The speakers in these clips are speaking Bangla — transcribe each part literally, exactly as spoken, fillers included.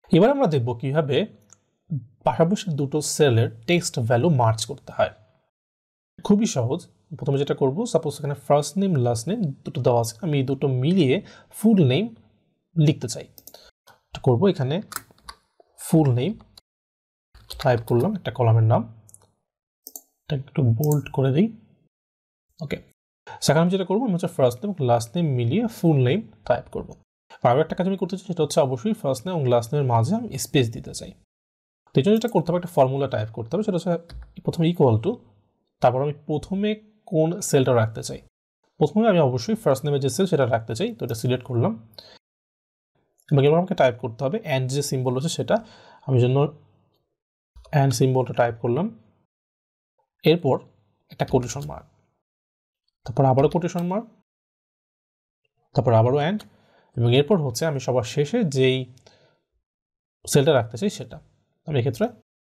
এবার আমরা দেখব কিভাবে পাশাপাশি দুটো সেলের টেক্সট ভ্যালু মার্জ করতে হয়। খুবই সহজ। প্রথমে যেটা করব, সাপোজ এখানে ফার্স্ট নেম লাস্ট নেম দুটো দেওয়া আছে, আমি এই দুটো মিলিয়ে ফুল নেম লিখতে চাই। করব এখানে ফুল নেম টাইপ করলাম, একটা কলামের নাম, এটা একটু বোল্ড করে দিই। ওকে, সেখানে আমি যেটা করবো, আমি হচ্ছে ফার্স্ট নেম লাস্ট নেম মিলিয়ে ফুল নেম টাইপ করবো। আরও একটা কাজ আমি করতে চাই, সেটা হচ্ছে অবশ্যই ফার্স্ট নেম এবং লাস্ট নেমের মাঝে আমি স্পেস দিতে চাই। তো এই জন্য যেটা করতে হবে, একটা ফর্মুলা টাইপ করতে হবে, সেটা হচ্ছে প্রথমে ইকুয়াল টু, তারপর আমি প্রথমে কোন সেলটা রাখতে চাই। প্রথমে আমি অবশ্যই ফার্স্ট নেমের যে সেল সেটা রাখতে চাই, তো এটা সিলেক্ট করলাম। এবং এবার আমাকে টাইপ করতে হবে অ্যান্ড যে সিম্বল হচ্ছে সেটা, আমি জন্য অ্যান্ড সিম্বলটা টাইপ করলাম। এরপর একটা কোটেশন মার্ক, তারপর আবারও কোটেশন মার্ক, তারপর আবারও অ্যান্ড, এবং এরপর হচ্ছে আমি সবার শেষে যেই সেলটা রাখতে চাই সেটা। আমি এক্ষেত্রে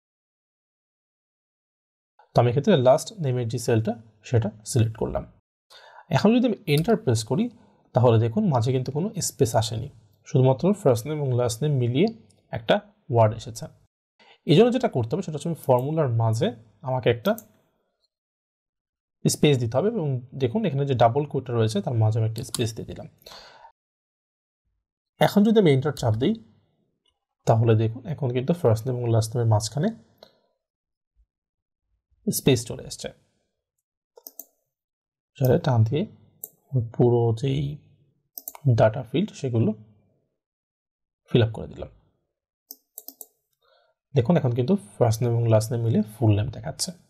তো আমি এক্ষেত্রে লাস্ট নেমের যে সেলটা সেটা সিলেক্ট করলাম। এখন যদি আমি এন্টার প্রেস করি, তাহলে দেখুন মাঝে কিন্তু কোনো স্পেস আসেনি, শুধুমাত্র ফার্স্ট নেম এবং লাস্ট নেম মিলিয়ে একটা ওয়ার্ড এসেছে। এই জন্য যেটা করতে হবে সেটা হচ্ছে আমি ফর্মুলার মাঝে আমাকে একটা স্পেস দিতে হবে, এবং দেখুন এখানে যে ডাবল কোটটা রয়েছে তার মাঝে আমি একটা স্পেস দিয়ে দিলাম। এখন যদি আমি এন্টার চাপ দিই, তাহলে দেখুন এখন কিন্তু ফার্স্ট নেম এবং লাস্ট নেমের মাঝখানে স্পেস চলে আসছে। সেটা টান দিয়ে পুরো যেই ডাটা ফিল্ড সেগুলো ফিল আপ করে দিলাম। দেখুন এখন কিন্তু ফার্স্ট নেম এবং লাস্ট নেম মিলে ফুল নেম দেখাচ্ছে।